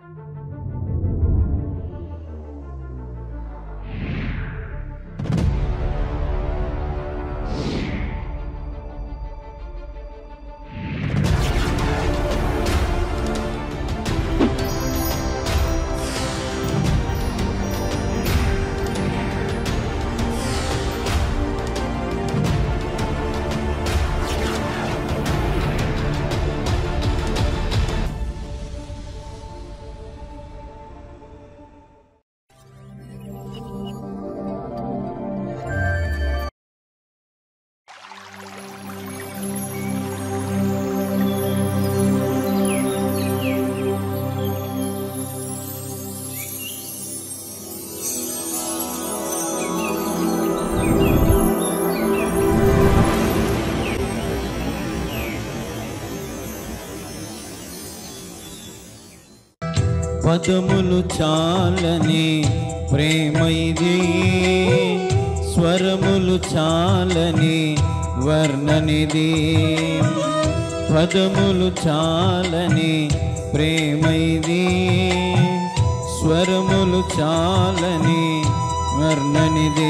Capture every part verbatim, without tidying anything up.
పదములు చాలని ప్రేమ ఇది, స్వరములు చాలని వర్ణనిది. పదములు చాలని ప్రేమ ఇది, స్వరములు చాలని వర్ణనిది.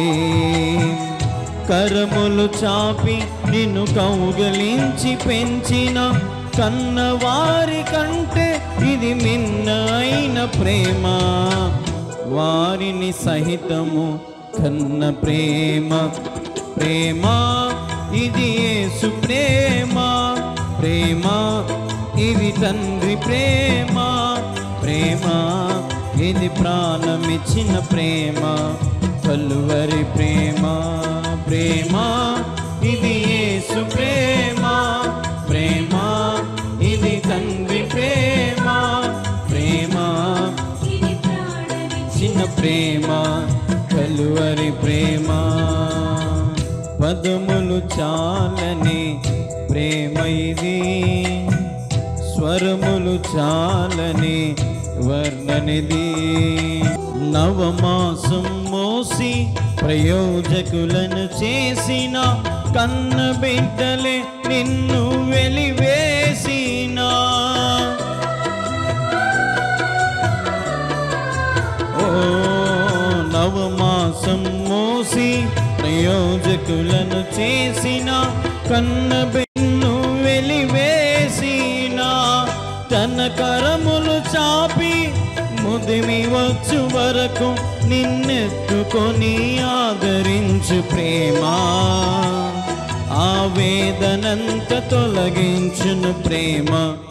కరములు చాపి నిన్ను కౌగలించి పెంచిన కన్నవారి కంటే ఇది మిన్న అయిన ప్రేమ. వారిని సహితము కన్న ప్రేమ. ప్రేమ ఇది యేసు ప్రేమ. ప్రేమ ఇది తండ్రి ప్రేమ. ప్రేమ ఇది ప్రాణమిచ్చిన ప్రేమ, కలువరి ప్రేమ. ప్రేమ ఇది యేసు ప్రేమ. ప్రేమ ఇది తండ్రి ప్రేమ. ప్రేమ చిన్న ప్రేమ, కలువరి ప్రేమ. పదములు చాలని ప్రేమ ఇది, స్వరములు చాలని వర్ణనిది. నవమాసం మోసి ప్రయోజకులను చేసిన కన్న బిడ్డలే నిన్ను వెలివేసిన. ఓ నవమాసం మోసి ప్రయోజకులను చేసిన కన్న బిడ్డను వెలివేసిన. తన కరములు చాపి ముదిమి వచ్చు వరకు నిన్నెత్తుకొని ఆదరించు ప్రేమ. ఆ వేదనంత తొలగించును ప్రేమ.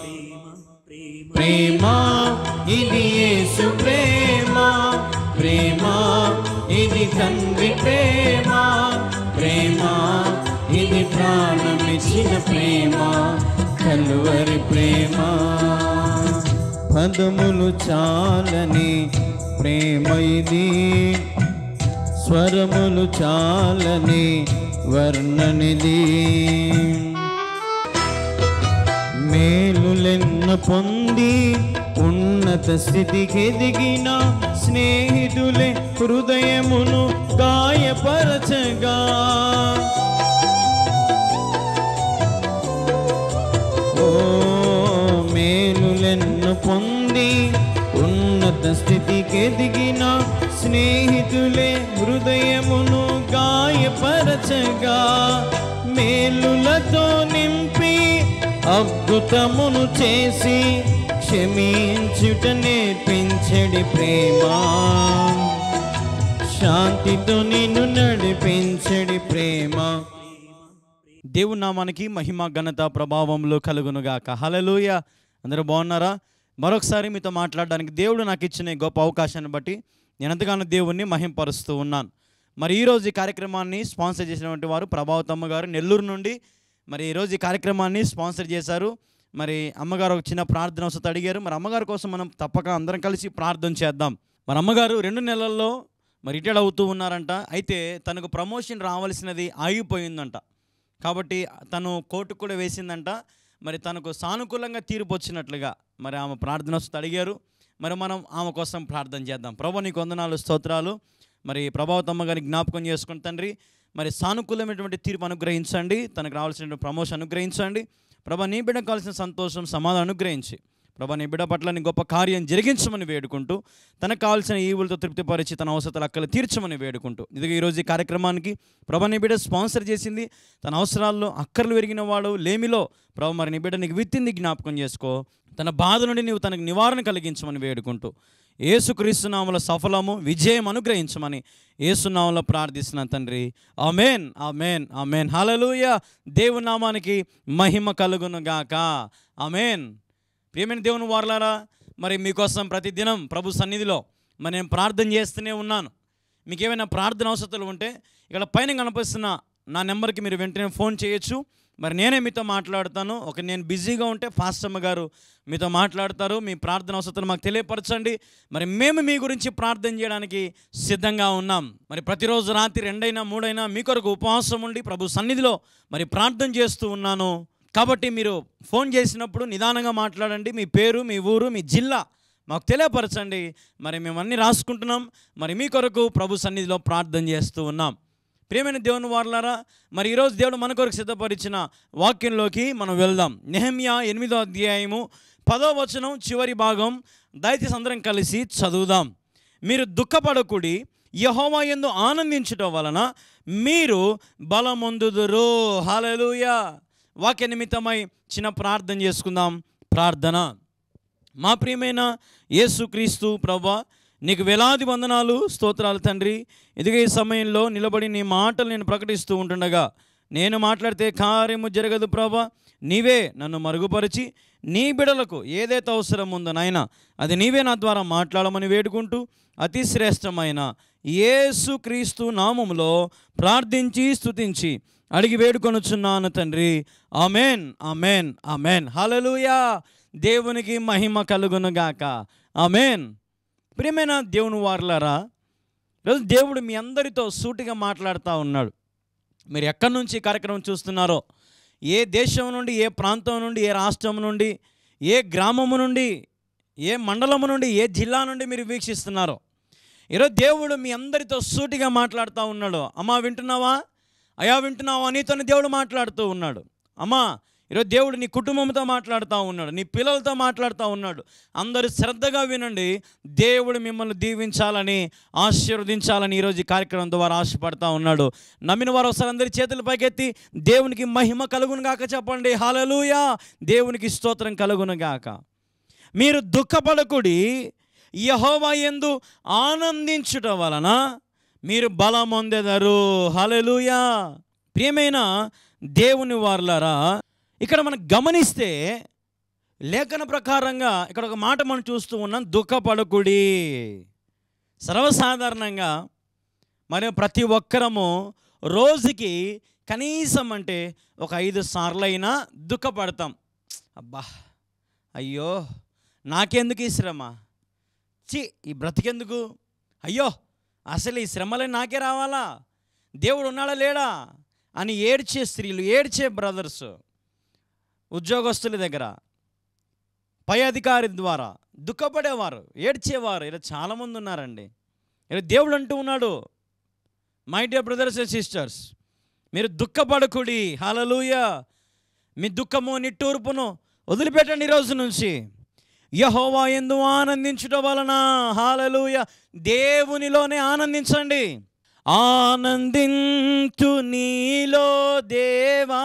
ప్రేమ ఇది యేసు ప్రేమ. ప్రేమ ఇది తండ్రి ప్రేమ. ప్రేమ ఇది ప్రాణమిచ్చిన ప్రేమ, కలువరి ప్రేమ. పదములు చాలని ప్రేమ ఇది, స్వరములు చాలని వర్ణనిది. మేలులెన్న పొంది ఉన్నత స్థితికి ఎదిగిన స్నేహితులే హృదయమును గాయపరచగా. ఓ మేలులెన్న పొంది ఉన్నత స్థితికి ఎదిగిన స్నేహితులే హృదయమును గాయపరచగా. మేలులతో నింపి అద్భుతమును చేసి క్షమించుట నేర్పించడి ప్రేమ. శాంతితో నిన్ను నడిపించడి ప్రేమ. దేవుని నామానికి మహిమ ఘనత ప్రభావంలో కలుగునుగాక. హల్లెలూయా. అందరూ బాగున్నారా? మరొకసారి మీతో మాట్లాడడానికి దేవుడు నాకు ఇచ్చిన గొప్ప అవకాశాన్ని బట్టి నేను ఎంతగానో దేవుణ్ణి మహింపరుస్తూ ఉన్నాను. మరి ఈరోజు ఈ కార్యక్రమాన్ని స్పాన్సర్ చేసినటువంటి వారు ప్రభావతమ్మ గారు నెల్లూరు నుండి మరి ఈరోజు ఈ కార్యక్రమాన్ని స్పాన్సర్ చేశారు. మరి అమ్మగారు ఒక చిన్న ప్రార్థన వసతి అడిగారు. మరి అమ్మగారి కోసం మనం తప్పక అందరం కలిసి ప్రార్థన చేద్దాం. మరి అమ్మగారు రెండు నెలల్లో మరి రిటైర్డ్ అవుతూ ఉన్నారంట. అయితే తనకు ప్రమోషన్ రావాల్సినది ఆగిపోయిందంట. కాబట్టి తను కోర్టుకు కూడా వేసిందంట. మరి తనకు సానుకూలంగా తీర్పు వచ్చినట్లుగా మరి ఆమె ప్రార్థన వసతి అడిగారు. మరి మనం ఆమె కోసం ప్రార్థన చేద్దాం. ప్రభు నీకు వందనాలు, స్తోత్రాలు. మరి ప్రభావతమ్మ గారిని జ్ఞాపకం చేసుకుని తండ్రి మరి సానుకూలమైనటువంటి తీర్పు అనుగ్రహించండి. తనకు రావాల్సిన ప్రమోషన్ అనుగ్రహించండి. ప్రభా నీ బిడ్డకు కావాల్సిన సంతోషం, సమాధానం అనుగ్రహించి ప్రభా నీ బిడ్డ పట్ల నీ గొప్ప కార్యం జరిగించమని వేడుకుంటూ తనకు కావాల్సిన ఈవులతో తృప్తిపరిచి తన అవసరాలు అక్కలు తీర్చమని వేడుకుంటూ ఇది ఈరోజు ఈ కార్యక్రమానికి ప్రభా నీ బిడ్డ స్పాన్సర్ చేసింది. తన అవసరాల్లో అక్కర్లు పెరిగిన వాడు లేమిలో ప్రభా మరి నీ బిడ్డ నీకు విత్తింది జ్ఞాపకం చేసుకో. తన బాధ నుండి నీవు తనకు నివారణ కలిగించమని వేడుకుంటూ యేసుక్రీస్తు నామములో సఫలము విజయం అనుగ్రహించమని యేసు నామములో ప్రార్థిస్తున్నాను తండ్రి. ఆమేన్ ఆమేన్ ఆమేన్. హల్లెలూయా. దేవుని నామానికి మహిమ కలుగును గాక. ఆమేన్. ప్రియమైన దేవుని వారలారా, మరి మీకోసం ప్రతిదినం ప్రభు సన్నిధిలో మరి నేను ప్రార్థన చేస్తూనే ఉన్నాను. మీకు ఏమైనా ప్రార్థన అవసరాలు ఉంటే ఇక్కడ పైన కనిపిస్తున్న నా నెంబర్కి మీరు వెంటనే ఫోన్ చేయొచ్చు. మరి నేనే మీతో మాట్లాడతాను. ఒక నేను బిజీగా ఉంటే ఫాస్టమ్మ గారు మీతో మాట్లాడతారు. మీ ప్రార్థన అవసరాలు మాకు తెలియపరచండి. మరి మేము మీ గురించి ప్రార్థన చేయడానికి సిద్ధంగా ఉన్నాం. మరి ప్రతిరోజు రాత్రి రెండైనా మూడైనా మీ కొరకు ఉపవాసం ఉండి ప్రభు సన్నిధిలో మరి ప్రార్థన చేస్తూ ఉన్నాను. కాబట్టి మీరు ఫోన్ చేసినప్పుడు నిదానంగా మాట్లాడండి. మీ పేరు, మీ ఊరు, మీ జిల్లా మాకు తెలియపరచండి. మరి మేము అన్నీ రాసుకుంటున్నాం. మరి మీ కొరకు ప్రభు సన్నిధిలో ప్రార్థన చేస్తూ ఉన్నాం. ప్రియమైన దేవుని వారలారా, మరి ఈరోజు దేవుడు మన కొరకు సిద్ధపరిచిన వాక్యంలోకి మనం వెళ్దాం. నెహెమ్యా ఎనిమిదో అధ్యాయము పదో వచనం చివరి భాగం దయచేసి అందరం కలిసి చదువుదాం. మీరు దుఃఖపడకుడి, యెహోవా యందు ఆనందించటం వలన మీరు బలమొందుదురు. హల్లెలూయా. వాక్య నిమిత్తమై చిన్న ప్రార్థన చేసుకుందాం. ప్రార్థన. మా ప్రియమైన యేసుక్రీస్తు ప్రభువా, నీకు వేలాది వందనాలు, స్తోత్రాలు తండ్రి. ఇదిగే ఈ సమయంలో నిలబడి నీ మాటలు నేను ప్రకటిస్తూ ఉంటుండగా నేను మాట్లాడితే కార్యము జరగదు ప్రభా. నీవే నన్ను మరుగుపరిచి నీ బిడలకు ఏదైతే అవసరం ఉందో నాయన అది నీవే నా ద్వారా మాట్లాడమని వేడుకుంటూ అతి శ్రేష్టమైన యేసుక్రీస్తు నామములో ప్రార్థించి స్తుతించి అడిగి వేడుకొనుచున్నాను తండ్రి. Amen amen amen. హల్లెలూయా. దేవునికి మహిమ కలుగును గాక. ఆమెన్. ప్రియమైన దేవుని వారలారా, ఈరోజు దేవుడు మీ అందరితో సూటిగా మాట్లాడుతూ ఉన్నాడు. మీరు ఎక్కడి నుంచి కార్యక్రమం చూస్తున్నారో, ఏ దేశం నుండి, ఏ ప్రాంతం నుండి, ఏ రాష్ట్రం నుండి, ఏ గ్రామము నుండి, ఏ మండలము నుండి, ఏ జిల్లా నుండి మీరు వీక్షిస్తున్నారో, ఈరోజు దేవుడు మీ అందరితో సూటిగా మాట్లాడుతూ ఉన్నాడు. అమ్మా వింటున్నావా? అయా వింటున్నావా? నీతోనే దేవుడు మాట్లాడుతూ ఉన్నాడు. అమ్మా ఈరోజు దేవుడు నీ కుటుంబంతో మాట్లాడుతూ ఉన్నాడు, నీ పిల్లలతో మాట్లాడుతూ ఉన్నాడు. అందరూ శ్రద్ధగా వినండి. దేవుడు మిమ్మల్ని దీవించాలని, ఆశీర్వదించాలని ఈరోజు ఈ కార్యక్రమం ద్వారా ఆశపడతా ఉన్నాడు. నమ్మిన వారు ఒకసారి అందరి చేతుల పైకెత్తి దేవునికి మహిమ కలుగును గాక చెప్పండి. హల్లెలూయా. దేవునికి స్తోత్రం కలుగును గాక. మీరు దుఃఖపడకుడి, యెహోవా యందు ఆనందించుట వలన మీరు బలమొందెదరు. హల్లెలూయా. ప్రియమైన దేవుని వారలారా, ఇక్కడ మనం గమనిస్తే లేఖన ప్రకారంగా ఇక్కడ ఒక మాట మనం చూస్తూ ఉన్నాం, దుఃఖపడకుడి. సర్వసాధారణంగా మరి ప్రతి ఒక్కరము రోజుకి కనీసం అంటే ఒక ఐదు సార్లు అయినా దుఃఖపడతాం. అబ్బా అయ్యో నాకెందుకు ఈ శ్రమ, చి ఈ బ్రతికెందుకు, అయ్యో అసలు ఈ శ్రమలే నాకే రావాలా, దేవుడు ఉన్నాడా లేడా అని ఏడ్చే స్త్రీలు, ఏడ్చే బ్రదర్స్, ఉద్యోగస్తుల దగ్గర, పై అధికారి ద్వారా దుఃఖపడేవారు, ఏడ్చేవారు ఇలా చాలామంది ఉన్నారండి. ఇలా దేవుడు అంటూ ఉన్నాడు, my dear brothers and sisters, మీరు దుఃఖపడకుడి. హల్లెలూయా. మీ దుఃఖము నిట్టూర్పును వదిలిపెట్టండి. ఈ రోజు నుంచి యెహోవా యందు ఆనందించుట వలన, హల్లెలూయా, దేవునిలోనే ఆనందించండి. ఆనందించు నీలో దేవా,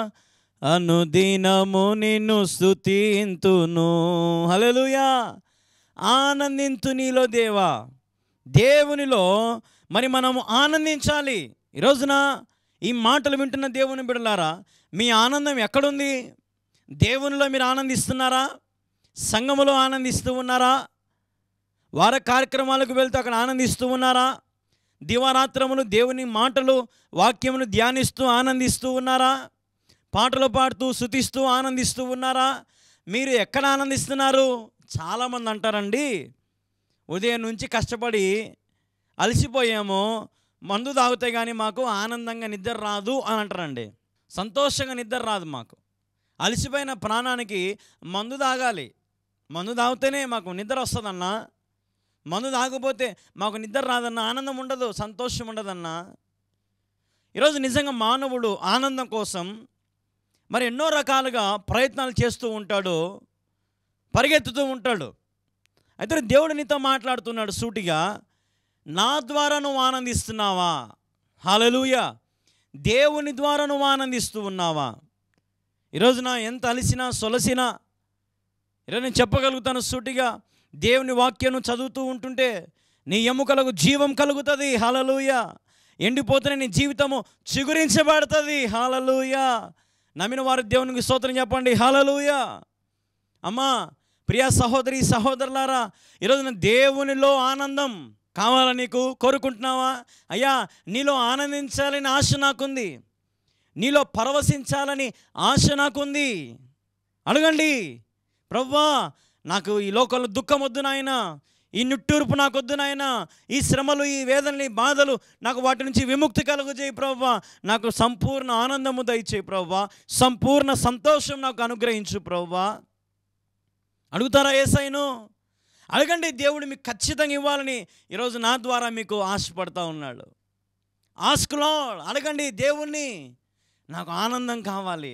అనుదినము నిన్ను స్తుతింతును. హల్లెలూయా. ఆనందించు నీలో దేవా, దేవునిలో మరి మనము ఆనందించాలి. ఈ రోజున ఈ మాటలు వింటున్న దేవుని బిడ్డలారా, మీ ఆనందం ఎక్కడుంది? దేవునిలో మీరు ఆనందిస్తున్నారా? సంఘములో ఆనందిస్తూ ఉన్నారా? వార కార్యక్రమాలకు వెళ్తూ అక్కడ ఆనందిస్తూ ఉన్నారా? దివారాత్రములు దేవుని మాటలు, వాక్యమును ధ్యానిస్తూ ఆనందిస్తూ ఉన్నారా? పాటలు పాడుతూ స్తుతిస్తూ ఆనందిస్తూ ఉన్నారా? మీరు ఎక్కడ ఆనందిస్తున్నారు? చాలామంది అంటారండి, ఉదయం నుంచి కష్టపడి అలసిపోయాము, మందు తాగితే కానీ మాకు ఆనందంగా నిద్ర రాదు అని అంటారండి. సంతోషంగా నిద్ర రాదు మాకు. అలసిపోయిన ప్రాణానికి మందు తాగాలి, మందు తాగితేనే మాకు నిద్ర వస్తుందన్నా, మందు తాగకపోతే మాకు నిద్ర రాదన్నా, ఆనందం ఉండదు, సంతోషం ఉండదన్నా. ఈరోజు నిజంగా మానవుడు ఆనందం కోసం మరి ఎన్నో రకాలుగా ప్రయత్నాలు చేస్తూ ఉంటాడు. పరిగెత్తుతూ ఉంటాడు. అయితే దేవుడు నీతో మాట్లాడుతున్నాడు సూటిగా, నా ద్వారా నువ్వు ఆనందిస్తున్నావా? హల్లెలూయా. దేవుని ద్వారా నువ్వు ఆనందిస్తూ ఉన్నావా? ఈరోజున ఎంత అలిసినా సొలసినా ఈరోజు నేను చెప్పగలుగుతాను సూటిగా, దేవుని వాక్యం చదువుతూ ఉంటుంటే నీ ఎముకలకు జీవం కలుగుతుంది. హల్లెలూయా. ఎండిపోతున్న నీ జీవితము చిగురించబడుతుంది. హల్లెలూయా. నమ్మిన వారు దేవునికి స్తోత్రం చెప్పండి. హల్లెలూయా. అమ్మా, ప్రియ సహోదరి సహోదరులారా, ఈరోజున దేవునిలో ఆనందం కావాలా? నీకు కోరుకుంటున్నావా? అయ్యా, నీలో ఆనందించాలని ఆశ నాకుంది, నీలో పరవశించాలని ఆశ నాకుంది. అడగండి, ప్రభువా నాకు ఈ లోకంలో దుఃఖం వద్దు నాయనా, ఈ నిట్టూర్పు నాకు వద్దు నాయనా, ఈ శ్రమలు, ఈ వేదనలు, ఈ బాధలు నాకు వాటి నుంచి విముక్తి కలుగజేయి ప్రభువా, నాకు సంపూర్ణ ఆనందము దయచేయి ప్రభువా, సంపూర్ణ సంతోషం నాకు అనుగ్రహించు ప్రభువా. అడుగుతారా యేసయ్యను? అడగండి, దేవుడు మీకు ఖచ్చితంగా ఇవ్వాలని ఈరోజు నా ద్వారా మీకు ఆశపడతా ఉన్నాడు. ఆస్క్ లార్డ్, అడగండి దేవుణ్ణి, నాకు ఆనందం కావాలి.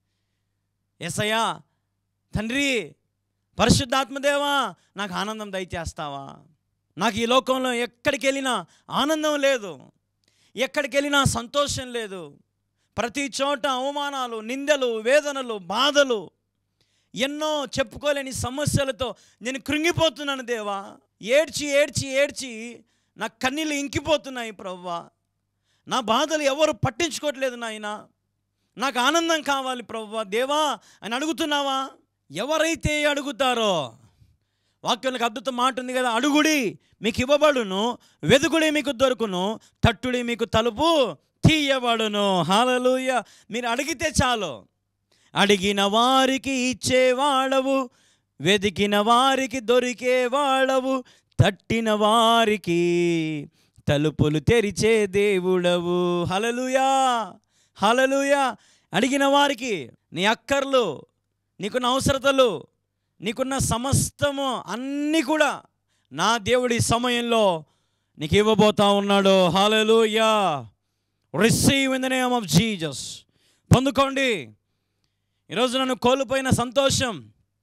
యేసయ్యా, తండ్రి, పరిశుద్ధాత్మదేవా, నాకు ఆనందం దయచేస్తావా? నాకు ఈ లోకంలో ఎక్కడికి వెళ్ళినా ఆనందం లేదు, ఎక్కడికి వెళ్ళినా సంతోషం లేదు. ప్రతి చోట అవమానాలు, నిందలు, వేదనలు, బాధలు, ఎన్నో చెప్పుకోలేని సమస్యలతో నేను కృంగిపోతున్నాను దేవా. ఏడ్చి ఏడ్చి ఏడ్చి నా కన్నీళ్ళు ఇంకిపోతున్నాయి ప్రభువా. నా బాధలు ఎవరు పట్టించుకోవట్లేదు నాయనా, నాకు ఆనందం కావాలి ప్రభువా దేవా అని అడుగుతున్నావా? ఎవరైతే అడుగుతారో, వాక్యానికి అద్భుత మాట ఉంది కదా, అడుగుడి మీకు ఇవ్వబడును, వెదుకుడి మీకు దొరుకును, తట్టుడి మీకు తలుపు తీయబడును. హల్లెలూయా. మీరు అడిగితే చాలు. అడిగిన వారికి ఇచ్చేవాడవు, వెదికిన వారికి దొరికేవాడవు, తట్టిన వారికి తలుపులు తెరిచే దేవుడవు. హల్లెలూయా, హల్లెలూయా. అడిగిన వారికి నీ అక్కర్లు, నీకున్న అవసరతలు, నీకున్న సమస్తము అన్నీ కూడా నా దేవుడి సమయంలో నీకు ఇవ్వబోతా ఉన్నాడు. Hallelujah. Receive in the name of Jesus. పొందుకోండి. ఈరోజు నన్ను కోల్పోయిన సంతోషం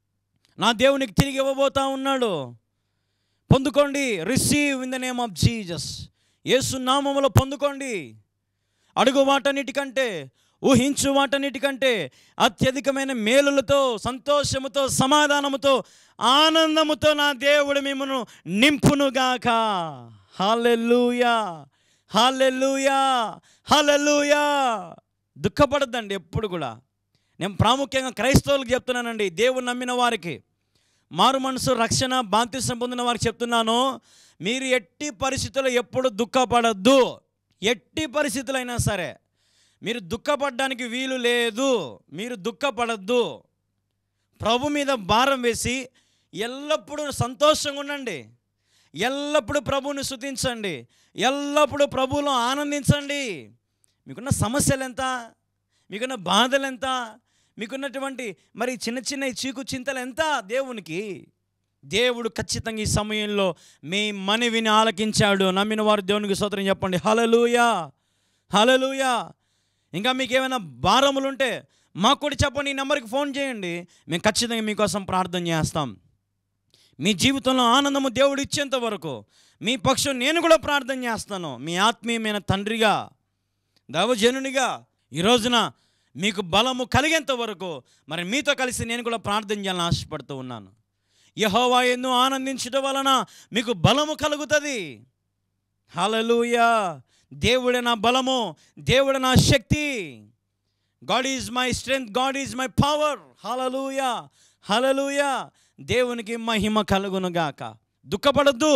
నా దేవునికి తిరిగి ఇవ్వబోతా ఉన్నాడు. పొందుకోండి. Receive in the name of Jesus. Yesu నామములో పొందుకోండి. అడుగు వాటన్నిటికంటే, ఊహించు వాటన్నిటికంటే అత్యధికమైన మేలులతో, సంతోషముతో, సమాధానముతో, ఆనందముతో నా దేవుడు మిమ్మను నింపునుగాక. హల్లెలూయా, హల్లెలూయా, హల్లెలూయా. దుఃఖపడద్దండి ఎప్పుడు కూడా. నేను ప్రాముఖ్యంగా క్రైస్తవులకు చెప్తున్నానండి, దేవుడు నమ్మిన వారికి, మారు మనసు, రక్షణ, బాప్తిసం పొందిన వారికి చెప్తున్నాను, మీరు ఎట్టి పరిస్థితుల్లో ఎప్పుడు దుఃఖపడద్దు. ఎట్టి పరిస్థితులైనా సరే మీరు దుఃఖపడడానికి వీలు లేదు. మీరు దుఃఖపడద్దు. ప్రభు మీద భారం వేసి ఎల్లప్పుడూ సంతోషంగా ఉండండి. ఎల్లప్పుడూ ప్రభువుని స్తుతించండి. ఎల్లప్పుడూ ప్రభువులో ఆనందించండి. మీకున్న సమస్యలు ఎంత, మీకున్న బాధలు ఎంత, మీకున్నటువంటి మరి చిన్న చిన్న చీకు చింతలు ఎంత దేవునికి. దేవుడు ఖచ్చితంగా ఈ సమయంలో మీ మనవిని ఆలకించాడు. నమ్మిన వారు దేవునికి స్తోత్రం చెప్పండి. హల్లెలూయా, హల్లెలూయా. ఇంకా మీకు ఏమైనా భారములు ఉంటే మాకు కూడా చెప్పండి. ఈ నెంబర్కి ఫోన్ చేయండి, మేము ఖచ్చితంగా మీకోసం ప్రార్థన చేస్తాం. మీ జీవితంలో ఆనందము దేవుడు ఇచ్చేంత వరకు మీ పక్షం నేను కూడా ప్రార్థన చేస్తాను. మీ ఆత్మీయమైన తండ్రిగా, దైవజనునిగా ఈ రోజున మీకు బలము కలిగేంత వరకు మరి మీతో కలిసి నేను కూడా ప్రార్థన చేయాలని ఆశపడుతూ ఉన్నాను. యెహోవా యందు ఆనందించడం వలన మీకు బలము కలుగుతుంది. హల్లెలూయా. దేవుడే నా బలము, దేవుడే నా శక్తి. God is my strength, God is my power. Hallelujah, hallelujah. దేవునికి మహిమ కలుగునుగాక. దుఃఖపడద్దు.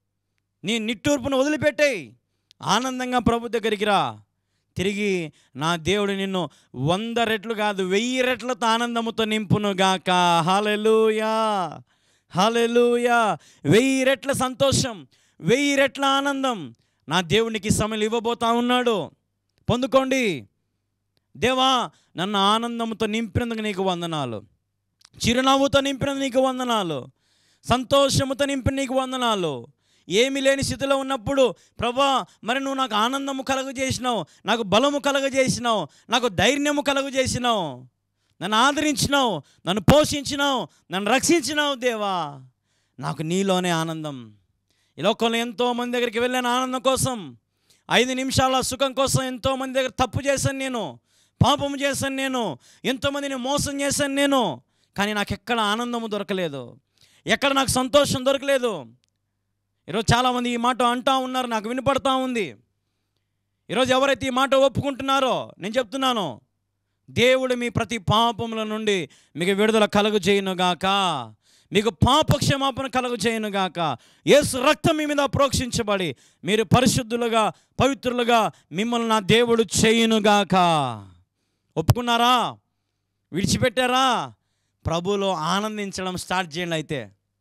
నీ నిట్టూర్పును వదిలిపెట్టేయి. ఆనందంగా ప్రభు దగ్గరికి రా. తిరిగి నా దేవుడు నిన్ను వంద రెట్లు కాదు వెయ్యి రెట్లతో ఆనందముతో నింపునుగాక. హల్లెలూయా, హల్లెలూయా. వెయ్యి రెట్ల సంతోషం, వెయ్యి రెట్ల ఆనందం నా దేవునికి సమయంలో ఇవ్వబోతా ఉన్నాడు. పొందుకోండి. దేవా, నన్ను ఆనందంతో నింపినందుకు నీకు వందనాలు, చిరునవ్వుతో నింపినందుకు నీకు వందనాలు, సంతోషముతో నింపిన నీకు వందనాలు. ఏమీ లేని స్థితిలో ఉన్నప్పుడు ప్రభా మరి నువ్వు నాకు ఆనందము కలుగజేసినావు, నాకు బలము కలుగజేసినావు, నాకు ధైర్యము కలుగజేసినావు. నన్ను ఆదరించినావు, నన్ను పోషించినావు, నన్ను రక్షించినావు దేవా. నాకు నీలోనే ఆనందం. ఈ లోకంలో ఎంతోమంది దగ్గరికి వెళ్ళాను ఆనందం కోసం, ఐదు నిమిషాల సుఖం కోసం. ఎంతోమంది దగ్గర తప్పు చేశాను నేను, పాపం చేశాను నేను, ఎంతోమందిని మోసం చేశాను నేను. కానీ నాకు ఎక్కడ ఆనందము దొరకలేదు, ఎక్కడ నాకు సంతోషం దొరకలేదు. ఈరోజు చాలామంది ఈ మాట అంటూ ఉన్నారు, నాకు వినపడతా ఉంది. ఈరోజు ఎవరైతే ఈ మాట ఒప్పుకుంటున్నారో నేను చెప్తున్నాను, దేవుడు మీ ప్రతి పాపముల నుండి మీకు విడుదల కలుగు చేయునుగాక, మీకు పాప క్షమాపణ కలుగు చేయునుగాక. యేసు రక్తం మీ మీద ప్రోక్షించబడి మీరు పరిశుద్ధులుగా పవిత్రులుగా మిమ్మల్ని నా దేవుడు చేయునుగాక. ఒప్పుకున్నారా? విడిచిపెట్టారా? ప్రభువులో ఆనందించడం స్టార్ట్ చేయండి. అయితే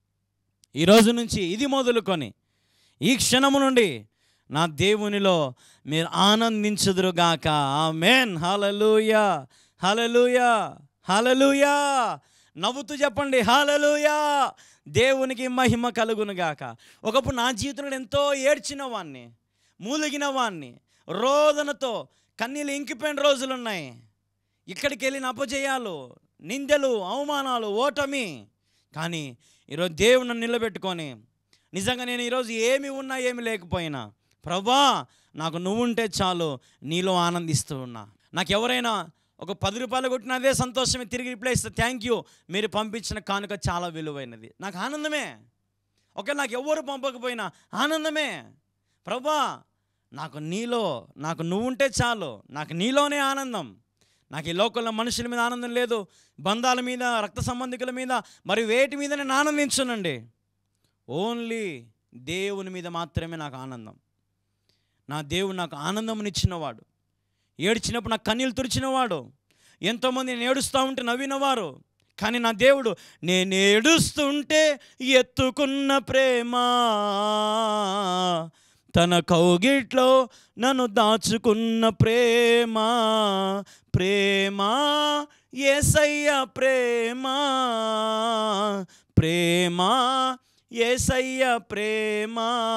ఈరోజు నుంచి ఇది మొదలుకొని ఈ క్షణము నుండి నా దేవునిలో మీరు ఆనందించుదురుగాక. ఆమేన్. హల్లెలూయా, హల్లెలూయా, హల్లెలూయా. నవ్వుతూ చెప్పండి, హల్లెలూయా. దేవునికి మహిమ కలుగునుగాక. ఒకప్పుడు నా జీవితంలో ఎంతో ఏడ్చిన వాడిని, మూలిగిన వాడిని, రోదనతో కన్నీళ్ళు ఇంకిపోయిన రోజులు ఉన్నాయి. ఇక్కడికి వెళ్ళిన అపజయాలు, నిందలు, అవమానాలు, ఓటమి. కానీ ఈరోజు దేవుని నన్ను నిలబెట్టుకొని నిజంగా నేను ఈరోజు ఏమి ఉన్నా ఏమి లేకపోయినా, ప్రభా నాకు నువ్వుంటే చాలు, నీలో ఆనందిస్తూ ఉన్నా. నాకు ఎవరైనా ఒక పది రూపాయలు కొట్టిన అదే సంతోషమే, తిరిగి రిప్లై ఇస్తే థ్యాంక్ యూ, మీరు పంపించిన కానుక చాలా విలువైనది. నాకు ఆనందమే. ఓకే, నాకు ఎవరు పంపకపోయినా ఆనందమే. ప్రభా నాకు నీలో, నాకు నువ్వుంటే చాలు, నాకు నీలోనే ఆనందం. నాకు ఈ లోకంలో మనుషుల మీద ఆనందం లేదు, బంధాల మీద, రక్త సంబంధికుల మీద, మరి వేటి మీద నేను ఆనందించనండి. ఓన్లీ దేవుని మీద మాత్రమే నాకు ఆనందం. నా దేవుడు నాకు ఆనందమునిచ్చినవాడు, ఏడ్చినప్పుడు నాకు కన్నీళ్ళు తుడిచినవాడు. ఎంతోమంది నేను ఏడుస్తూ ఉంటే నవ్వినవారు. కానీ నా దేవుడు నేను ఏడుస్తుంటే ఎత్తుకున్న ప్రేమ, తన కౌగిట్లో నన్ను దాచుకున్న ప్రేమ, ప్రేమ యేసయ్య ప్రేమ, ప్రేమ యేసయ్య ప్రేమ.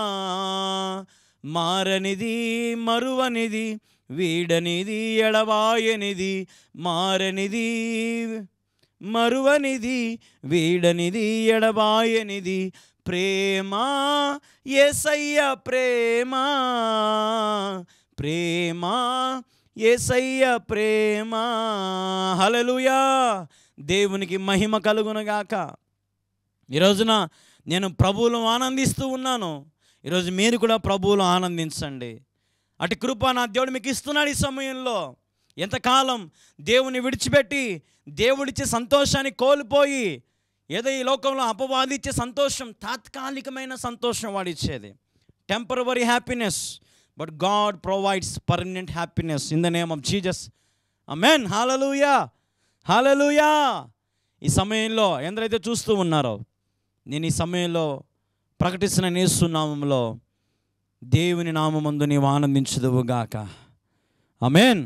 మారనిది, మరువనిది, వీడనిది, ఎడబాయనిది, మారనిది, మరువనిది, వీడనిది, ఎడబాయనిది, ప్రేమ యేసయ్య ప్రేమ, ప్రేమ యేసయ్య ప్రేమ. హల్లెలూయా. దేవునికి మహిమ కలుగునుగాక. ఈరోజున నేను ప్రభువులో ఆనందిస్తూ ఉన్నాను. ఈరోజు మీరు కూడా ప్రభువులో ఆనందించండి. అటు కృప నా దేవుడు మీకు ఇస్తున్నాడు. ఈ సమయంలో ఎంతకాలం దేవుని విడిచిపెట్టి దేవుడిచ్చే సంతోషాన్ని కోల్పోయి, ఏదో ఈ లోకంలో అపవాదిచ్చే సంతోషం తాత్కాలికమైన సంతోషం వాడిచ్చేది, temporary happiness. But God provides permanent happiness in the name of Jesus. Amen. Hallelujah, hallelujah. ఈ సమయంలో ఎందరైతే చూస్తూ ఉన్నారో, నేను ఈ సమయంలో ప్రకటిస్తున్న యేసు నామములో దేవుని నామమందు నీవు ఆనందించుదువుగాక. ఆమేన్.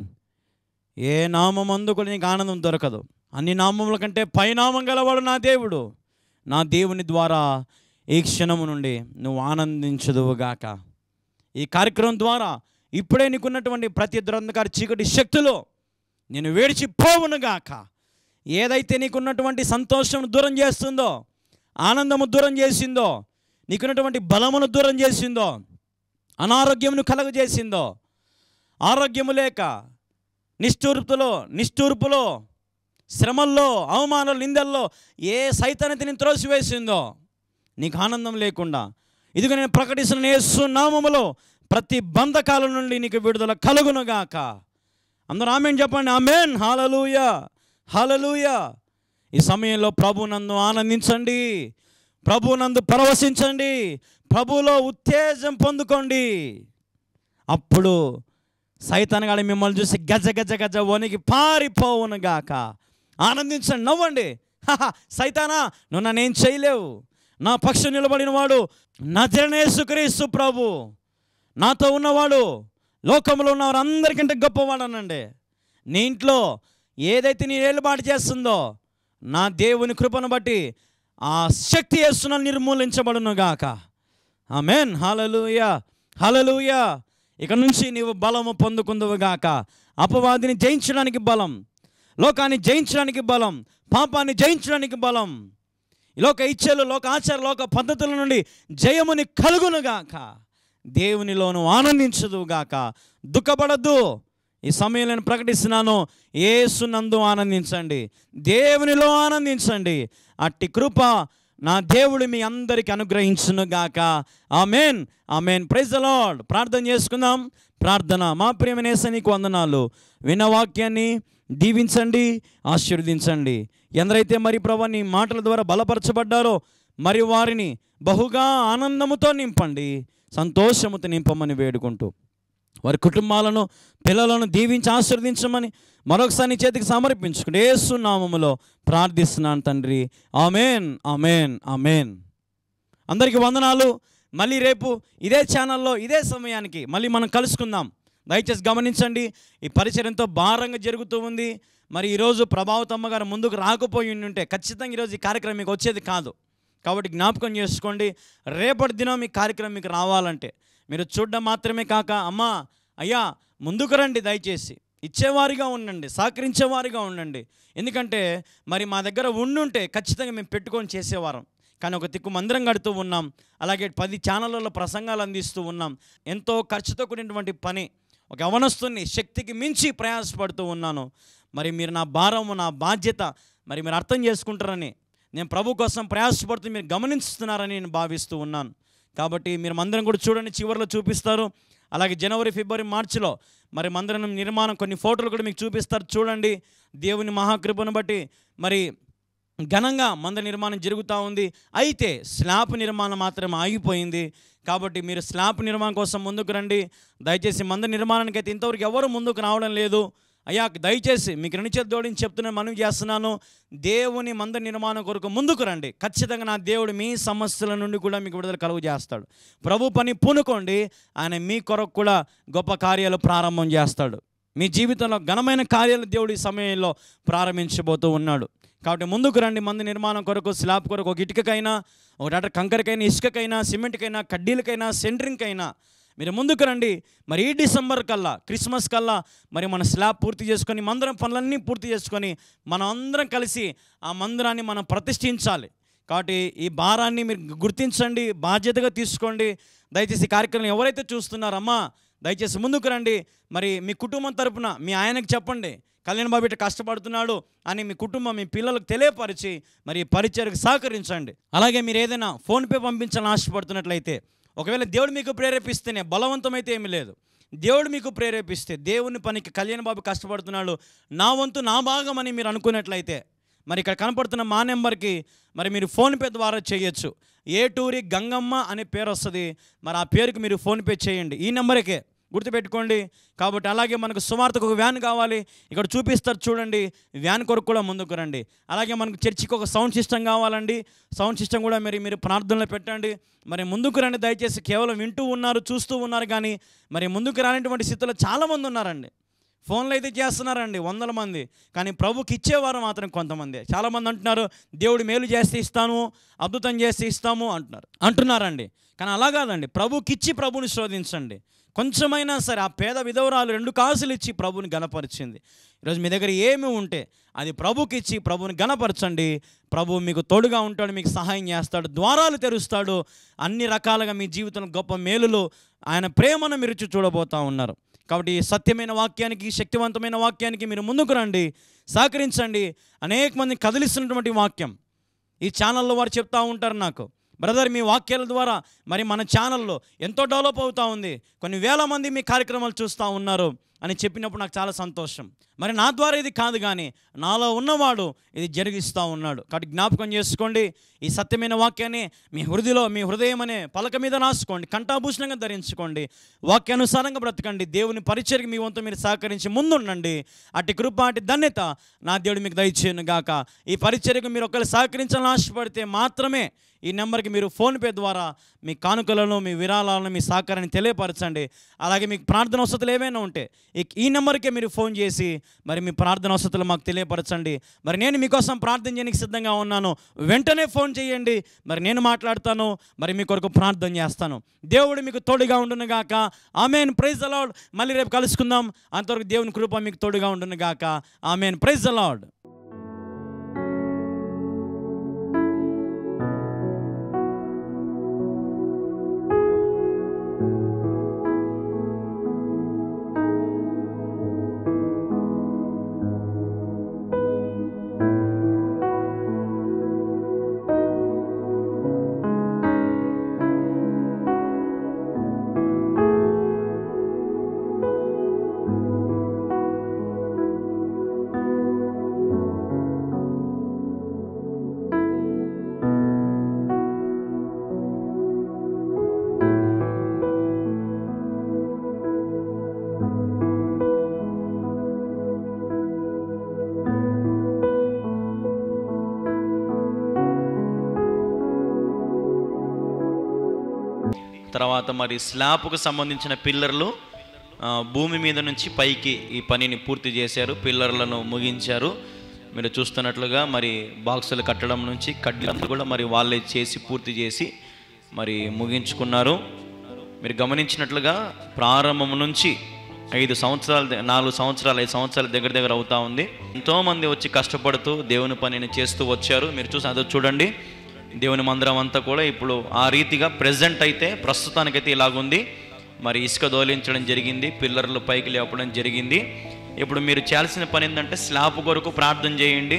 ఏ నామమందు కూడా నీకు ఆనందం దొరకదు. అన్ని నామముల కంటే పైనామం గలవాడు నా దేవుడు. నా దేవుని ద్వారా ఈ క్షణము నుండి నువ్వు ఆనందించుదువుగాక. ఈ కార్యక్రమం ద్వారా ఇప్పుడే నీకున్నటువంటి ప్రతి దురంధకార చీకటి శక్తులు నేను వేడిచిపోవునుగాక. ఏదైతే నీకున్నటువంటి సంతోషం దూరం చేస్తుందో, ఆనందము దూరం చేసిందో, నీకున్నటువంటి బలమును దూరం చేసిందో, అనారోగ్యమును కలుగజేసిందో, ఆరోగ్యము లేక నిష్ఠూర్పులో నిష్ఠూర్పులో శ్రమల్లో, అవమానాలు, నిందల్లో ఏ సైతాన్ని నేను త్రోసివేసిందో, నీకు ఆనందం లేకుండా, ఇదిగో నేను ప్రకటిస్తున్న యేసు నామములో ప్రతి బంధకాల నుండి నీకు విడుదల కలుగునుగాక. అందరూ ఆమేన్ చెప్పండి. ఆమేన్. Hallelujah, hallelujah. ఈ సమయంలో ప్రభునందు ఆనందించండి, ప్రభునందు పరవశించండి, ప్రభువులో ఉత్తేజం పొందుకోండి. అప్పుడు సైతానుగాడు మిమ్మల్ని చూసి గజ గజ గజ వణికి పారిపోవునుగాక. ఆనందించండి, నవ్వండి. సైతానా, నువ్వు నన్నేం చేయలేవు, నా పక్షం నిలబడిన వాడు నజరేయుడైన యేసుక్రీస్తు ప్రభు, నాతో ఉన్నవాడు లోకంలో ఉన్నవారు అందరికంటే గొప్పవాడు అనండి. నీ ఇంట్లో ఏదైతే నీ ఏలుబాటు చేస్తుందో, నా దేవుని కృపను బట్టి ఆ శక్తి యేసున నిర్మూలించబడునుగాక. ఆమేన్. హల్లెలూయా, హల్లెలూయా. ఇక నుంచి నీవు బలము పొందుకుందువుగాక. అపవాదిని జయించడానికి బలం, లోకాన్ని జయించడానికి బలం, పాపాన్ని జయించడానికి బలం, లోక ఇచ్ఛలు, లోక ఆచార, లోక పద్ధతుల నుండి జయముని కలుగునుగాక. దేవునిలోను ఆనందించదుగాక, దుఃఖపడద్దు. ఈ సమయంలో నేను ప్రకటిస్తున్నాను, యేసునందు ఆనందించండి, దేవునిలో ఆనందించండి. అట్టి కృప నా దేవుడు మీ అందరికీ అనుగ్రహించునుగాక. Amen, amen. Praise the lord. ప్రార్థన చేసుకుందాం. ప్రార్థన. మా ప్రియమైన యేసయ్య నీకు వందనాలు. విన్న వాక్యాన్ని దీవించండి, ఆశీర్వదించండి. ఎందరైతే మరి ప్రభువా నీ మాటల ద్వారా బలపరచబడ్డారో మరి వారిని బహుగా ఆనందముతో నింపండి, సంతోషముతో నింపమని వేడుకుంటూ వారి కుటుంబాలను, పిల్లలను దీవించి ఆశీర్వదించమని మరొకసారి నీ చేతికి సమర్పించుకుంటూ యేసు నామములో ప్రార్థిస్తున్నాను తండ్రి. Amen, amen, amen. అందరికీ వందనాలు. మళ్ళీ రేపు ఇదే ఛానల్లో ఇదే సమయానికి మళ్ళీ మనం కలుసుకుందాం. దయచేసి గమనించండి, ఈ పరిచయం ఎంతో భారంగా జరుగుతూ ఉంది. మరి ఈరోజు ప్రభావతమ్మ గారు ముందుకు రాకపోయి ఉంటే ఖచ్చితంగా ఈరోజు ఈ కార్యక్రమం మీకు వచ్చేది కాదు. కాబట్టి జ్ఞాపకం చేసుకోండి, రేపటి దినం ఈ కార్యక్రమం మీకు రావాలంటే మీరు చూడడం మాత్రమే కాక, అమ్మా అయ్యా ముందుకు రండి, దయచేసి ఇచ్చేవారిగా ఉండండి, సహకరించేవారిగా ఉండండి. ఎందుకంటే మరి మా దగ్గర ఉండుంటే ఖచ్చితంగా మేము పెట్టుకొని చేసేవారం. కానీ ఒక దిక్కు మందిరం కడుతూ ఉన్నాం, అలాగే పది ఛానళ్ళలో ప్రసంగాలు అందిస్తూ ఉన్నాం. ఎంతో ఖర్చుతో కూడినటువంటి పని. ఒక యవనస్తుని శక్తికి మించి ప్రయాసపడుతూ ఉన్నాను. మరి మీరు నా భారము, నా బాధ్యత మరి మీరు అర్థం చేసుకుంటారని, నేను ప్రభు కోసం ప్రయాసపడుతూ మీరు గమనిస్తున్నారని నేను భావిస్తూ ఉన్నాను. కాబట్టి మీరు మందిరం కూడా చూడండి, చివరిలో చూపిస్తారు. అలాగే జనవరి, ఫిబ్రవరి, మార్చిలో మరి మందిరం నిర్మాణం కొన్ని ఫోటోలు కూడా మీకు చూపిస్తారు. చూడండి, దేవుని మహాకృపను బట్టి మరి ఘనంగా మందిర నిర్మాణం జరుగుతూ ఉంది. అయితే స్లాబ్ నిర్మాణం మాత్రం ఆగిపోయింది. కాబట్టి మీరు స్లాబ్ నిర్మాణం కోసం ముందుకు రండి. దయచేసి మందిర నిర్మాణానికి అయితే ఇంతవరకు ఎవరు ముందుకు రావడం లేదు. అయ్యా దయచేసి మీకు రెండు చేతులు జోడించి చెప్తున్నా, మనవి చేస్తున్నాను, దేవుని మందిర నిర్మాణం కొరకు ముందుకు రండి. ఖచ్చితంగా నా దేవుడు మీ సమస్యల నుండి కూడా మీకు విడుదల కలుగు చేస్తాడు. ప్రభు పని పూనుకోండి, ఆయన మీ కొరకు కూడా గొప్ప కార్యాలు ప్రారంభం చేస్తాడు. మీ జీవితంలో ఘనమైన కార్యాలు దేవుడు ఈ సమయంలో ప్రారంభించబోతూ ఉన్నాడు. కాబట్టి ముందుకు రండి. మందిర నిర్మాణం కొరకు, స్లాబ్ కొరకు, ఒక ఇటుకకైనా, ఒక డాక్టర్ కంకరకైనా, ఇసుకకైనా, సిమెంట్కైనా, కడ్డీలకైనా, సెంటరింగ్కైనా మీరు ముందుకు రండి. మరి ఈ డిసెంబర్ కల్లా, క్రిస్మస్ కల్లా మరి మన స్లాబ్ పూర్తి చేసుకొని, మందిరం పనులన్నీ పూర్తి చేసుకొని మనం అందరం కలిసి ఆ మందిరాన్ని మనం ప్రతిష్ఠించాలి. కాబట్టి ఈ భారాన్ని మీరు గుర్తించండి, బాధ్యతగా తీసుకోండి. దయచేసి ఈ కార్యక్రమం ఎవరైతే చూస్తున్నారమ్మా దయచేసి ముందుకు రండి. మరి మీ కుటుంబం తరపున మీ ఆయనకు చెప్పండి, కళ్యాణ్ బాబు ఇట్లా కష్టపడుతున్నాడు అని మీ కుటుంబం, మీ పిల్లలకు తెలియపరిచి మరి పరిచయకు సహకరించండి. అలాగే మీరు ఏదైనా ఫోన్పే పంపించాలని ఆశపడుతున్నట్లయితే, ఒకవేళ దేవుడు మీకు ప్రేరేపిస్తేనే, బలవంతమైతే ఏమీ లేదు, దేవుడు మీకు ప్రేరేపిస్తే, దేవుని పనికి కళ్యాణ్ బాబు కష్టపడుతున్నాడు, నా వంతు నా భాగం అని మీరు అనుకున్నట్లయితే మరి ఇక్కడ కనపడుతున్న మా నెంబర్కి మరి మీరు ఫోన్పే ద్వారా చేయొచ్చు. ఏటూరి గంగమ్మ అనే పేరు వస్తుంది. మరి ఆ పేరుకి మీరు ఫోన్పే చేయండి, ఈ నెంబర్కే, గుర్తుపెట్టుకోండి. కాబట్టి అలాగే మనకు సుమార్తకు ఒక వ్యాన్ కావాలి, ఇక్కడ చూపిస్తారు చూడండి, వ్యాన్ కొరకు కూడా ముందుకు రండి. అలాగే మనకు చర్చికి ఒక సౌండ్ సిస్టమ్ కావాలండి, సౌండ్ సిస్టమ్ కూడా మరి మీరు ప్రార్థనలో పెట్టండి. మరి ముందుకు రండి. దయచేసి కేవలం వింటూ ఉన్నారు, చూస్తూ ఉన్నారు, కానీ మరి ముందుకు రానిటువంటి స్థితిలో చాలామంది ఉన్నారండి. ఫోన్లు అయితే చేస్తున్నారండి వందల మంది, కానీ ప్రభుకి ఇచ్చేవారు మాత్రం కొంతమంది. చాలామంది అంటున్నారు, దేవుడు మేలు చేస్తే ఇస్తాను, అద్భుతం చేస్తే ఇస్తాము అంటున్నారు అంటున్నారండి కానీ అలా కాదండి. ప్రభుకి ఇచ్చి ప్రభుని శోధించండి. కొంచెమైనా సరే, ఆ పేద విధవరాలు రెండు కాసులు ఇచ్చి ప్రభుని గణపరిచింది. ఈరోజు మీ దగ్గర ఏమి ఉంటే అది ప్రభుకి ఇచ్చి ప్రభుని గణపరచండి. ప్రభు మీకు తోడుగా ఉంటాడు, మీకు సహాయం చేస్తాడు, ద్వారాలు తెరుస్తాడు. అన్ని రకాలుగా మీ జీవితంలో గొప్ప మేలులు, ఆయన ప్రేమను మీరు రుచి చూడబోతూ ఉన్నారు. కాబట్టి ఈ సత్యమైన వాక్యానికి, శక్తివంతమైన వాక్యానికి మీరు ముందుకు రండి, సహకరించండి. అనేక మంది కదిలిస్తున్నటువంటి వాక్యం ఈ ఛానల్లో వారు చెప్తూ ఉంటారు నాకు, బ్రదర్ మీ వాక్యాల ద్వారా మరి మన ఛానల్లో ఎంతో డెవలప్ అవుతూ ఉంది, కొన్ని వేల మంది మీ కార్యక్రమాలు చూస్తూ ఉన్నారు అని చెప్పినప్పుడు నాకు చాలా సంతోషం. మరి నా ద్వారా ఇది కాదు, కానీ నాలో ఉన్నవాడు ఇది జరిగిస్తూ ఉన్నాడు. కాబట్టి జ్ఞాపకం చేసుకోండి, ఈ సత్యమైన వాక్యాన్ని మీ హృదయలో, మీ హృదయం అనే పలక మీద రాసుకోండి, కంఠాభూషణంగా ధరించుకోండి, వాక్యానుసారంగా బ్రతకండి. దేవుని పరిచర్కి మీ వంతు మీరు సహకరించి ముందుండండి. అటు కృప, అటు ధన్యత నా దేవుడు మీకు దయచేయను గాక. ఈ పరిచర్యకు మీరు ఒకవేళ సహకరించాలని ఆశపడితే మాత్రమే ఈ నెంబర్కి మీరు ఫోన్పే ద్వారా మీ కానుకలను, మీ విరాళాలను, మీ సహకారాన్ని తెలియపరచండి. అలాగే మీకు ప్రార్థన వసతులు ఏమైనా ఉంటే ఈ నెంబర్కే మీరు ఫోన్ చేసి మరి మీ ప్రార్థన అవసరాలు మాకు తెలియపరచండి. మరి నేను మీకోసం ప్రార్థన చేయడానికి సిద్ధంగా ఉన్నాను. వెంటనే ఫోన్ చేయండి, మరి నేను మాట్లాడతాను, మరి మీ కొరకు ప్రార్థన చేస్తాను. దేవుడు మీకు తోడుగా ఉండును గాక. ఆమేన్. Praise the lord. మళ్ళీ రేపు కలుసుకుందాం. అంతవరకు దేవుని కృప మీకు తోడుగా ఉండును గాక. ఆమేన్. Praise the lord. తర్వాత మరి స్లాబ్కు సంబంధించిన పిల్లర్లు భూమి మీద నుంచి పైకి ఈ పనిని పూర్తి చేశారు. పిల్లర్లను ముగించారు. మీరు చూస్తున్నట్లుగా మరి బాక్సులు కట్టడం నుంచి కడ్డీలు కూడా మరి వాళ్ళే చేసి పూర్తి చేసి మరి ముగించుకున్నారు. మీరు గమనించినట్లుగా ప్రారంభం నుంచి ఐదు సంవత్సరాలు నాలుగు సంవత్సరాలు ఐదు సంవత్సరాల దగ్గర దగ్గర అవుతా ఉంది. ఎంతోమంది వచ్చి కష్టపడుతూ దేవుని పనిని చేస్తూ వచ్చారు. మీరు చూసి అదో చూడండి, దేవుని మందిరం అంతా కూడా ఇప్పుడు ఆ రీతిగా ప్రెజెంట్ అయితే ప్రస్తుతానికైతే ఇలాగుంది. మరి ఇసుక దోలించడం జరిగింది, పిల్లర్లు పైకి లేపడం జరిగింది. ఇప్పుడు మీరు చేయాల్సిన పని ఏంటంటే స్లాబ్ కొరకు ప్రార్థన చేయండి.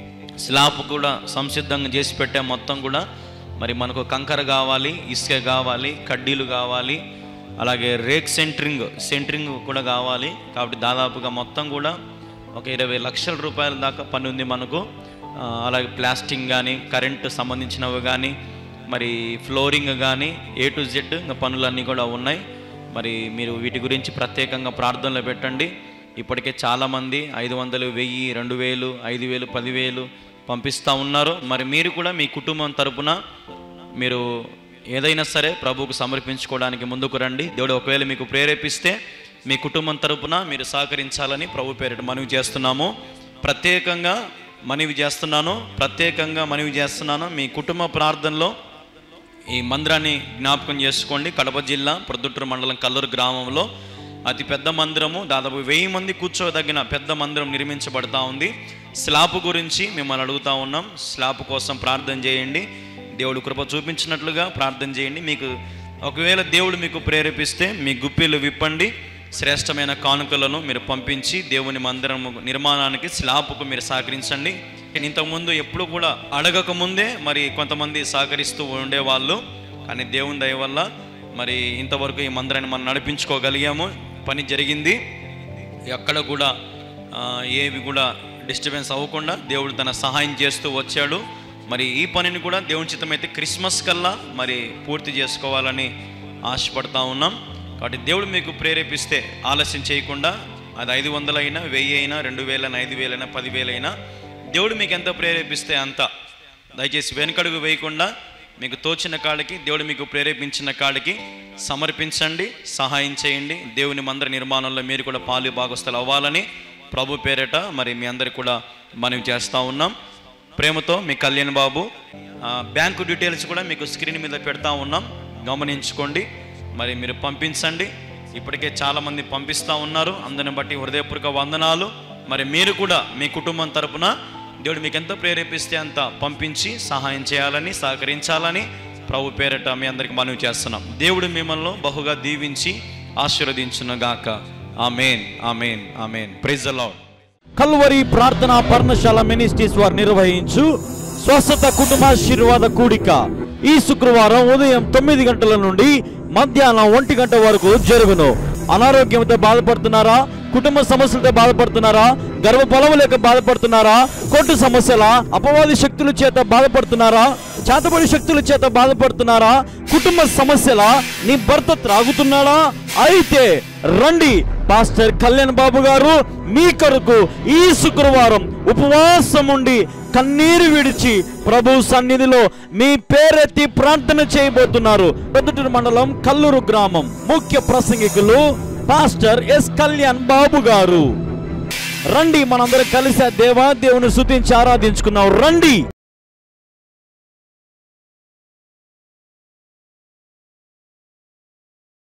స్లాబ్ కూడా సంసిద్ధంగా చేసి పెట్టే మొత్తం కూడా మరి మనకు కంకర కావాలి, ఇసుక కావాలి, కడ్డీలు కావాలి, అలాగే రేక్ సెంటరింగ్ సెంటరింగ్ కూడా కావాలి. కాబట్టి దాదాపుగా మొత్తం కూడా ఒక ఇరవై లక్షల రూపాయల దాకా పని ఉంది మనకు. అలాగే ప్లాస్టింగ్ కానీ, కరెంటు సంబంధించినవి కానీ, మరి ఫ్లోరింగ్ కానీ, ఏ టు జెడ్ ఇంకా పనులన్నీ కూడా ఉన్నాయి. మరి మీరు వీటి గురించి ప్రత్యేకంగా ప్రార్థనలో పెట్టండి. ఇప్పటికే చాలామంది ఐదు వందలు వెయ్యి రెండు వేలు ఐదు వేలు పదివేలు పంపిస్తూ ఉన్నారు. మరి మీరు కూడా మీ కుటుంబం తరపున మీరు ఏదైనా సరే ప్రభువుకు సమర్పించుకోవడానికి ముందుకు రండి. దేవుడు ఒకవేళ మీకు ప్రేరేపిస్తే మీ కుటుంబం తరపున మీరు సహకరించాలని ప్రభు పేరిట మనవి చేస్తున్నాము. ప్రత్యేకంగా మనవి చేస్తున్నాను ప్రత్యేకంగా మనవి చేస్తున్నాను మీ కుటుంబ ప్రార్థనలో ఈ మందిరాన్ని జ్ఞాపకం చేసుకోండి. కడప జిల్లా ప్రొద్దుటూరు మండలం కల్లూరు గ్రామంలో అతి పెద్ద మందిరము, దాదాపు వెయ్యి మంది కూర్చోదగిన పెద్ద మందిరం నిర్మించబడతా ఉంది. స్లాబ్ గురించి మిమ్మల్ని అడుగుతా ఉన్నాం. స్లాబ్ కోసం ప్రార్థన చేయండి. దేవుడు కృప చూపించినట్లుగా ప్రార్థన చేయండి. మీకు ఒకవేళ దేవుడు మీకు ప్రేరేపిస్తే మీ గుప్పిలు విప్పండి. శ్రేష్టమైన కానుకలను మీరు పంపించి దేవుని మందిరం నిర్మాణానికి స్లాబ్కు మీరు సహకరించండి. ఇంతకుముందు ఎప్పుడు కూడా అడగక ముందే మరి కొంతమంది సహకరిస్తూ ఉండేవాళ్ళు, కానీ దేవుని దయ వల్ల మరి ఇంతవరకు ఈ మందిరాన్ని మనం నడిపించుకోగలిగాము. పని జరిగింది. ఎక్కడ కూడా ఏవి కూడా డిస్టర్బెన్స్ అవ్వకుండా దేవుడు తన సహాయం చేస్తూ వచ్చాడు. మరి ఈ పనిని కూడా దేవుని చిత్తమైతే క్రిస్మస్ కల్లా మరి పూర్తి చేసుకోవాలని ఆశపడతా ఉన్నాం. కాబట్టి దేవుడు మీకు ప్రేరేపిస్తే ఆలస్యం చేయకుండా అది ఐదు వందలైనా వెయ్యి అయినా రెండు వేలైనా ఐదు వేలైనా పదివేలైనా దేవుడు మీకు ఎంత ప్రేరేపిస్తే అంత దయచేసి వెనుకడుగు వేయకుండా మీకు తోచిన కాడికి దేవుడు మీకు ప్రేరేపించిన కాడికి సమర్పించండి, సహాయం చేయండి. దేవుని మందిర నిర్మాణంలో మీరు కూడా పాలు భాగస్థులు అవ్వాలని ప్రభు పేరిట మరి మీ అందరికి కూడా మనం చేస్తూ ఉన్నాం. ప్రేమతో మీ కళ్యాణ్ బాబు బ్యాంకు డీటెయిల్స్ కూడా మీకు స్క్రీన్ మీద పెడతా ఉన్నాం, గమనించుకోండి. మరి మీరు పంపించండి. ఇప్పటికే చాలామంది పంపిస్తూ ఉన్నారు. అందరిని బట్టి హృదయపూర్వక వందనాలు. మరి మీరు కూడా మీ కుటుంబం తరపున దేవుడు మీకు ఎంత ప్రేరేపిస్తే అంత పంపించి సహాయం చేయాలని, సహకరించాలని ప్రభు పేరిట మీ అందరికి మనవి చేస్తున్నాం. దేవుడు మిమ్మల్ని బహుగా దీవించి ఆశీర్వదించునుగాక. Amen, amen, amen. Praise the lord. Calvary ప్రార్థనా పర్ణశాల మినిస్ట్రీస్ వారు నిర్వహించు స్వస్థత కుటుంబాశీర్వాద కూడిక ఈ శుక్రవారం ఉదయం తొమ్మిది గంటల నుండి మధ్యాహ్నం ఒంటి గంట వరకు జరుగును. అనారోగ్యంతో బాధపడుతున్నారా? కుటుంబ సమస్యలతో బాధపడుతున్నారా? గర్భఫలము లేక బాధపడుతున్నారా? కోర్టు సమస్యల, అపవాది శక్తుల చేత బాధపడుతున్నారా? చేతబడి శక్తుల చేత బాధపడుతున్నారా? కుటుంబ సమస్యల, నీ భర్త త్రాగుతున్నాడా? అయితే రండి, పాస్టర్ కళ్యాణ్ బాబు గారు మీ కొరకు ఈ శుక్రవారం ఉపవాసం ఉండి కన్నీరు విడిచి ప్రభు సన్నిధిలో మీ పేరెత్తి ప్రార్థన చేయబోతున్నారు. ప్రొద్దుటూరు మండలం కల్లూరు గ్రామం. ముఖ్య ప్రసంగికులు పాస్టర్ ఎస్ కళ్యాణ్ బాబు గారు. రండి మనందరం కలిసి ఆ దేవా దేవుని స్తుతించి ఆరాధించుకున్నాం. రండి.